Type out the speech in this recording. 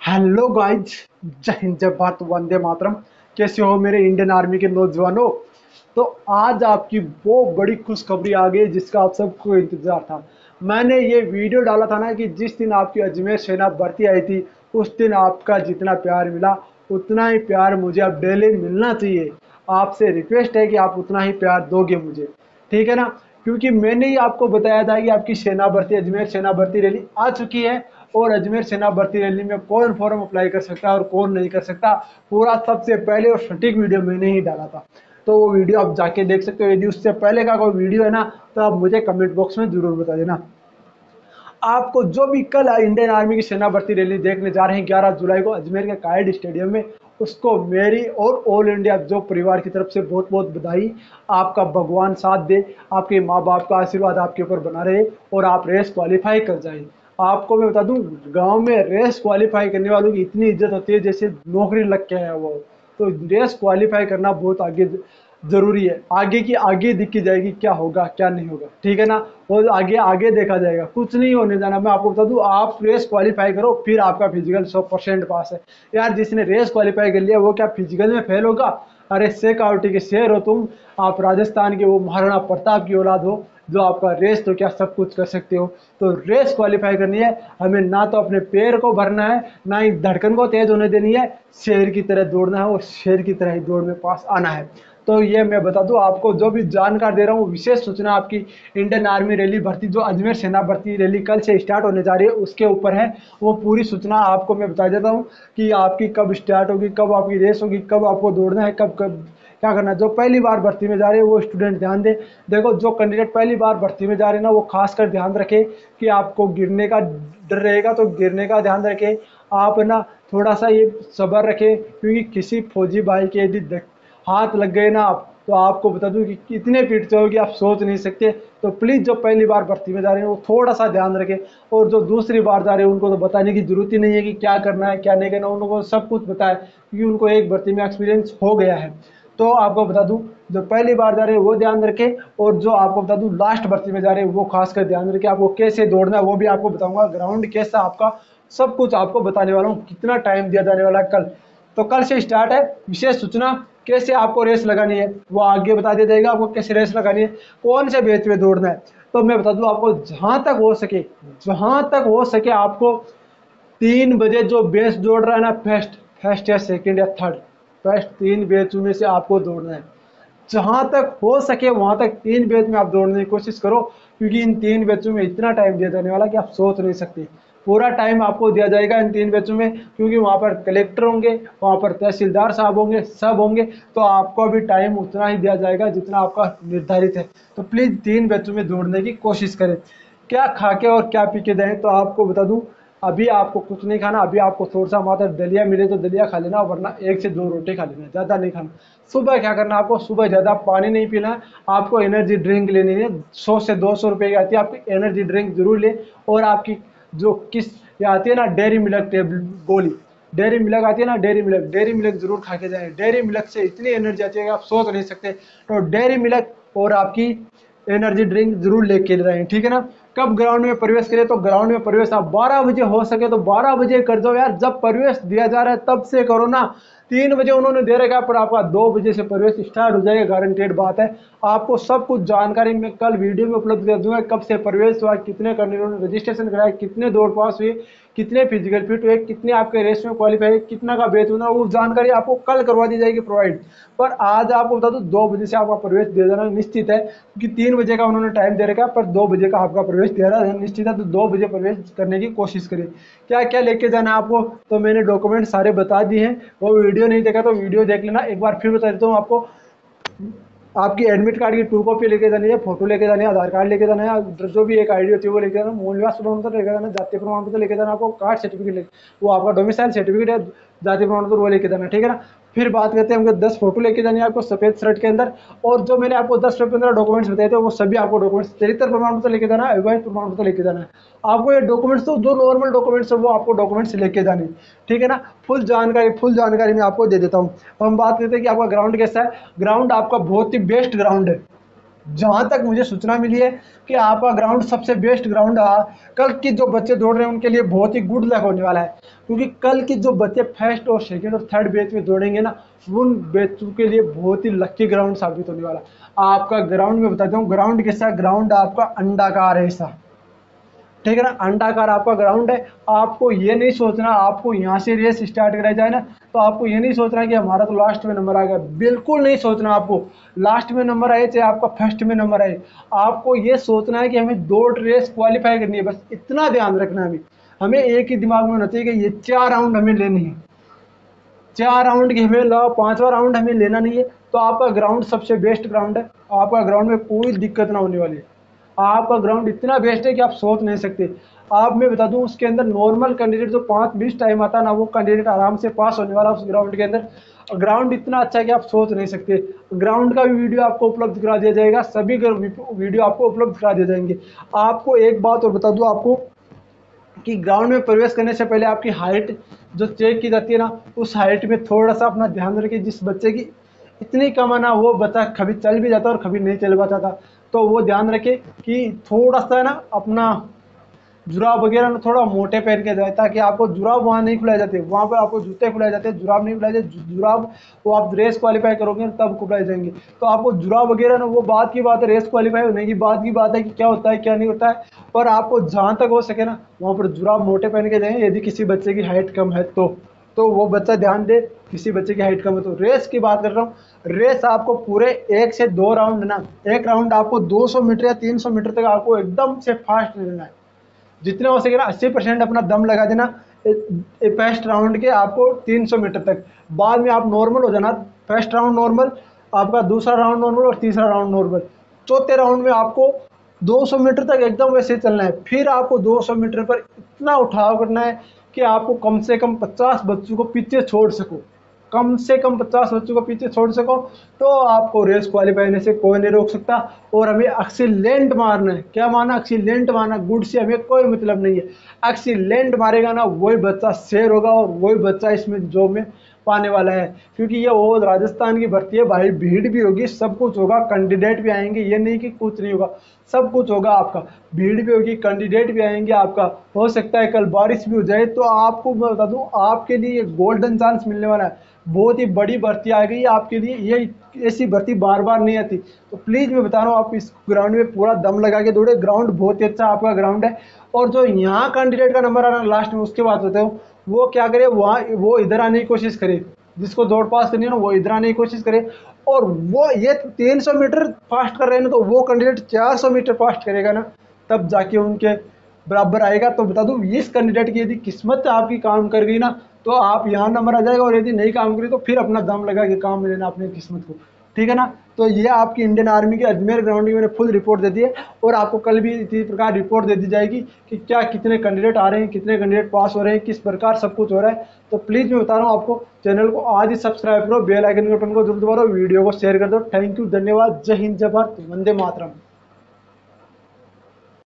Hello guys, जय हिंद जय भारत वंदे मातरम। कैसे हो मेरे इंडियन आर्मी के नौजवानों। तो आज आपकी वो बड़ी खुशखबरी आ गई जिसका आप सबको इंतजार था। मैंने ये वीडियो डाला था ना कि जिस दिन आपकी अजमेर सेना भर्ती आई थी उस दिन आपका जितना प्यार मिला उतना ही प्यार मुझे अब डेली मिलना चाहिए। आपसे रिक्वेस्ट है कि आप उतना ही प्यार दोगे मुझे, ठीक है ना। क्योंकि मैंने ही आपको बताया था कि आपकी सेना भर्ती अजमेर सेना भर्ती रैली आ चुकी है और अजमेर सेना भर्ती रैली में कौन फॉर्म अप्लाई कर सकता है और कौन नहीं कर सकता, पूरा सबसे पहले और सटीक वीडियो मैंने ही डाला था। तो वो वीडियो आप जाके देख सकते हो। यदि उससे पहले का कोई वीडियो है ना तो आप मुझे कमेंट बॉक्स में जरूर बता देना। आपको जो भी कल इंडियन आर्मी की सेना भर्ती रैली देखने जा रहे हैं 11 जुलाई को अजमेर के कायड स्टेडियम में, उसको मेरी और ऑल इंडिया जो परिवार की तरफ से बहुत बहुत बधाई। आपका भगवान साथ दे, आपके माँ बाप का आशीर्वाद आपके ऊपर बना रहे और आप रेस क्वालिफाई कर जाए। आपको मैं बता दूं, गांव में रेस क्वालिफाई करने वालों की इतनी इज्जत होती है जैसे नौकरी लग के है वो। तो रेस क्वालिफाई करना बहुत आगे जरूरी है। आगे की आगे दिखी जाएगी क्या होगा क्या नहीं होगा, ठीक है ना। और आगे आगे देखा जाएगा, कुछ नहीं होने जाना। मैं आपको बता दूं, आप रेस क्वालिफाई करो फिर आपका फिजिकल 100% पास है। यार जिसने रेस क्वालिफाई कर लिया वो क्या फिजिकल में फेल होगा। अरे शेखावटी के शेर हो तुम। आप राजस्थान के वो महाराणा प्रताप की औलाद हो जो आपका रेस तो क्या सब कुछ कर सकते हो। तो रेस क्वालिफाई करनी है हमें, ना तो अपने पैर को भरना है ना ही धड़कन को तेज होने देनी है। शेर की तरह दौड़ना है और शेर की तरह ही दौड़ में पास आना है। तो ये मैं बता दूं आपको, जो भी जानकार दे रहा हूँ विशेष सूचना आपकी इंडियन आर्मी रैली भर्ती जो अजमेर सेना भर्ती रैली कल से स्टार्ट होने जा रही है उसके ऊपर है। वो पूरी सूचना आपको मैं बता देता हूँ कि आपकी कब स्टार्ट होगी, कब आपकी रेस होगी, कब आपको दौड़ना है, कब कब क्या करना है। जो पहली बार भर्ती में जा रहे हैं वो स्टूडेंट ध्यान दे। देखो, जो कैंडिडेट पहली बार भर्ती में जा रहे हैं ना वो खासकर ध्यान रखे कि आपको गिरने का डर रहेगा तो गिरने का ध्यान रखें। आप ना थोड़ा सा ये सब्र रखें, क्योंकि किसी फौजी भाई के यदि हाथ लग गए ना आप तो आपको बता दूं कि कितने पीट जाओगे आप सोच नहीं सकते। तो प्लीज़ जो पहली बार भर्ती में जा रहे हैं वो थोड़ा सा ध्यान रखें। और जो दूसरी बार जा रहे हैं उनको तो बताने की जरूरत ही नहीं है कि क्या करना है क्या नहीं करना, उनको सब कुछ बताया क्योंकि उनको एक भर्ती में एक्सपीरियंस हो गया है। तो आपको बता दूं, जो पहली बार जा रहे हैं वो ध्यान रखें और जो आपको बता दूं लास्ट भर्ती में जा रहे हैं वो खासकर ध्यान रखें। आपको कैसे दौड़ना है वो भी आपको बताऊंगा, ग्राउंड कैसा आपका सब कुछ आपको बताने वाला हूँ, कितना टाइम दिया जाने वाला है कल। तो कल से स्टार्ट है विशेष सूचना। कैसे आपको रेस लगानी है वो आगे बता दिया जाएगा, आपको कैसे रेस लगानी है, कौन से बेच में दौड़ना है। तो मैं बता दूं आपको, जहां तक हो सके आपको 3 बजे जो बेच दौड़ रहा है ना, फर्स्ट फर्स्ट या सेकंड या थर्ड, फर्स्ट 3 बैच में से आपको दौड़ना है। जहां तक हो सके वहां तक 3 बैच में आप दौड़ने की कोशिश करो, क्योंकि इन 3 बैचों में इतना टाइम दिया जाने वाला कि आप सोच नहीं सकते। पूरा टाइम आपको दिया जाएगा इन 3 बैचों में, क्योंकि वहां पर कलेक्टर होंगे, वहां पर तहसीलदार साहब होंगे, सब होंगे। तो आपको भी टाइम उतना ही दिया जाएगा जितना आपका निर्धारित है। तो प्लीज 3 बैचों में दौड़ने की कोशिश करें। क्या खा के और क्या पी के जाएं, तो आपको बता दूं, अभी आपको कुछ नहीं खाना। अभी आपको थोड़ा सा मात्र दलिया मिले तो दलिया खा लेना, वरना 1 से 2 रोटी खा लेना, ज़्यादा नहीं खाना। सुबह क्या करना, आपको सुबह ज़्यादा पानी नहीं पीना है, आपको एनर्जी ड्रिंक लेनी है। 100 से 200 रुपये की आती है, आपकी एनर्जी ड्रिंक जरूर ले। और आपकी जो किस ये आती है ना डेयरी मिल्क टेबल गोली, डेयरी मिल्क आती है ना, डेयरी मिल्क जरूर खा के जाए। डेयरी मिल्क से इतनी एनर्जी आती है कि आप सोच नहीं सकते। तो डेयरी मिल्क और आपकी एनर्जी ड्रिंक जरूर लेके जाएं, ठीक है ना। कब ग्राउंड में प्रवेश करें, तो ग्राउंड में प्रवेश आप 12 बजे हो सके तो 12 बजे कर दो यार। जब प्रवेश दिया जा रहा है तब से करो ना। 3 बजे उन्होंने दे रखा है पर आपका 2 बजे से प्रवेश स्टार्ट हो जाएगा, गारंटेड बात है। आपको सब कुछ जानकारी मैं कल वीडियो में उपलब्ध कर दूंगा, कब से प्रवेश हुआ, कितने कैंडिडेट ने रजिस्ट्रेशन कराया, कितने दौड़ पास हुए, कितने फिजिकल फिट हुए, कितने आपके रेस में क्वालिफाई, कितना का बेच होना, वो जानकारी आपको कल करवा दी जाएगी प्रोवाइड। पर आज आपको बता दूं 2 बजे से आपका प्रवेश दिया जाना निश्चित है, क्योंकि 3 बजे का उन्होंने टाइम दे रखा है पर 2 बजे का आपका प्रवेश दिया जाना निश्चित है। तो 2 बजे प्रवेश करने की कोशिश करें। क्या क्या लेके जाना है आपको, तो मैंने डॉक्यूमेंट सारे बता दिए हैं। वो वीडियो नहीं देखा तो वीडियो देख लेना, एक बार फिर बता देता हूँ आपको। आपकी एडमिट कार्ड की 2 कॉपी लेके जानी है, फोटो लेके जानी है, आधार कार्ड लेके जाना है, जो भी एक आईडी होती है वो लेके जाना, मूल निवास प्रमाण पत्र लेके जाना, जाति प्रमाण पत्र लेके जाना, आपको कास्ट सर्टिफिकेट लेके, वो आपका डोमिसाइल सर्टिफिकेट है, जाति प्रमाण पत्र वो लेके जाना, ठीक है ना। फिर बात करते हैं, हमको 10 फोटो लेके जानी है आपको सफेद शर्ट के अंदर। और जो मैंने आपको 10 से 15 डॉक्यूमेंट्स बताए थे वो सभी आपको डॉक्यूमेंट्स, चरित्र प्रमाण पत्र लेके जाना है, विवाहित प्रमाण पत्र लेके जाना है। आपको ये डॉक्यूमेंट्स तो जो नॉर्मल डॉक्यूमेंट्स है वो आपको डॉक्यूमेंट्स लेके जाने, ठीक है ना। फुल जानकारी मैं आपको दे देता हूँ। हम बात करते हैं कि आपका ग्राउंड कैसा है। ग्राउंड आपका बहुत ही बेस्ट ग्राउंड है, जहाँ तक मुझे सूचना मिली है कि आपका ग्राउंड सबसे बेस्ट ग्राउंड रहा। कल की जो बच्चे दौड़ रहे हैं उनके लिए बहुत ही गुड लक होने वाला है, क्योंकि कल की जो बच्चे फर्स्ट और सेकंड और थर्ड बैच में दौड़ेंगे ना, उन बैचों के लिए बहुत ही लक्की ग्राउंड साबित होने वाला है। आपका ग्राउंड में बताता हूँ ग्राउंड कैसा, ग्राउंड आपका अंडाकार है ऐसा, ठीक है ना, अंडाकार आपका ग्राउंड है। आपको ये नहीं सोचना आपको यहाँ से रेस स्टार्ट कराई जाए ना, तो आपको ये नहीं सोचना कि हमारा तो लास्ट में नंबर आ गया, बिल्कुल नहीं सोचना आपको लास्ट में नंबर आए चाहे आपका फर्स्ट में नंबर आए। आपको ये सोचना है कि हमें दो रेस क्वालिफाई करनी है, बस इतना ध्यान रखना है। हमें हमें एक ही दिमाग में होना चाहिए कि ये 4 राउंड हमें लेनी है, 4 राउंड की हमें 5वां राउंड हमें लेना नहीं है। तो आपका ग्राउंड सबसे बेस्ट ग्राउंड है, आपका ग्राउंड में कोई दिक्कत ना होने वाली है। आपका ग्राउंड इतना बेस्ट है कि आप सोच नहीं सकते। आप मैं बता दूं उसके अंदर नॉर्मल कैंडिडेट जो 5-20 टाइम आता है ना, वो कैंडिडेट आराम से पास होने वाला उस ग्राउंड के अंदर। ग्राउंड इतना अच्छा है कि आप सोच नहीं सकते। ग्राउंड का भी वीडियो आपको उपलब्ध करा दिया जाएगा, सभी वीडियो आपको उपलब्ध करा दिए जाएंगे। आपको एक बात और बता दूं आपको कि ग्राउंड में प्रवेश करने से पहले आपकी हाइट जो चेक की जाती है ना, उस हाइट में थोड़ा सा अपना ध्यान रखिए। जिस बच्चे की इतनी कम है ना, वो बच्चा कभी चल भी जाता है और कभी नहीं चल पाता था, तो वो ध्यान रखे कि थोड़ा सा ना अपना जुराब वगैरह ना थोड़ा मोटे पहन के जाए, ताकि आपको जुराब वहाँ नहीं खुलाए जाते, वहाँ पर आपको जूते खुलाए जाते हैं, जुराब नहीं खुलाए जाते। जुराब वो आप रेस क्वालिफाई करोगे तब खुलाए जाएंगे। तो आपको जुराब वगैरह ना वो बात की बात है, रेस क्वालिफाई होने की बात की बात है कि क्या होता है क्या नहीं होता है। पर आपको जहाँ तक हो सके ना वहाँ पर जुराब मोटे पहन के जाएं, यदि किसी बच्चे की हाइट कम है तो वो बच्चा ध्यान दे। किसी बच्चे की हाइट कम है तो रेस की बात कर रहा हूँ, रेस आपको पूरे 1 से 2 राउंड ना, एक राउंड आपको 200 मीटर या 300 मीटर तक आपको एकदम से फास्ट लेना है। जितने हो सके ना 80% अपना दम लगा देना फर्स्ट राउंड के आपको 300 मीटर तक। बाद में आप नॉर्मल हो जाना, फर्स्ट राउंड नॉर्मल, आपका दूसरा राउंड नॉर्मल और तीसरा राउंड नॉर्मल। चौथे राउंड में आपको 200 मीटर तक एकदम वैसे चलना है। फिर आपको 200 मीटर पर इतना उठाव करना है कि आपको कम से कम 50 बच्चों को पीछे छोड़ सको, कम से कम 50 बच्चों को पीछे छोड़ सको, तो आपको रेस क्वालिफाई होने से कोई नहीं रोक सकता। और हमें एक्सीलेंट मारना है, क्या मारना, एक्सीलेंट मारना, गुड से हमें कोई मतलब नहीं है। एक्सीलेंट मारेगा ना वही बच्चा शेर होगा और वही बच्चा इसमें जॉब में पाने वाला है। क्योंकि ये वो राजस्थान की भर्ती है भाई, भीड़ भी होगी, सब कुछ होगा, कैंडिडेट भी आएंगे, ये नहीं कि कुछ नहीं होगा, सब कुछ होगा आपका। भीड़ भी होगी, कैंडिडेट भी आएंगे आपका, हो सकता है कल बारिश भी हो जाए। तो आपको मैं बता दूं आपके लिए गोल्डन चांस मिलने वाला है, बहुत ही बड़ी भर्ती आ गई है आपके लिए, ये ऐसी भर्ती बार बार नहीं आती। तो प्लीज़ मैं बता रहा हूँ आप इस ग्राउंड में पूरा दम लगा के दौड़े, ग्राउंड बहुत ही अच्छा आपका ग्राउंड है। और जो यहाँ कैंडिडेट का नंबर आ रहा है लास्ट में उसके बाद होते हो, वो क्या करे, वहाँ वो इधर आने की कोशिश करे, जिसको दौड़ पास करनी है ना वो इधर आने की कोशिश करे। और वो ये 300 मीटर फास्ट कर रहे हैं ना, तो वो कैंडिडेट 400 मीटर फास्ट करेगा ना, तब जाके उनके बराबर आएगा। तो बता दूं इस कैंडिडेट की यदि किस्मत आपकी काम कर गई ना, तो आप यहाँ नंबर आ जाएगा, और यदि नहीं काम करी तो फिर अपना दम लगा के काम में लेना अपनी किस्मत को, ठीक है ना। तो ये आपकी इंडियन आर्मी की अजमेर ग्राउंड की मैंने फुल रिपोर्ट दे दी है, और आपको कल भी इसी प्रकार रिपोर्ट दे दी जाएगी कि क्या कितने कैंडिडेट आ रहे हैं, कितने कैंडिडेट पास हो रहे हैं, किस प्रकार सब कुछ हो रहा है। तो प्लीज़ मैं बता रहा हूँ आपको, चैनल को आज ही सब्सक्राइब करो, बेल आइकन के बटन को जरूर दबाओ, वीडियो को शेयर कर दो। थैंक यू, धन्यवाद, जय हिंद, जय भारत, वंदे मातरम।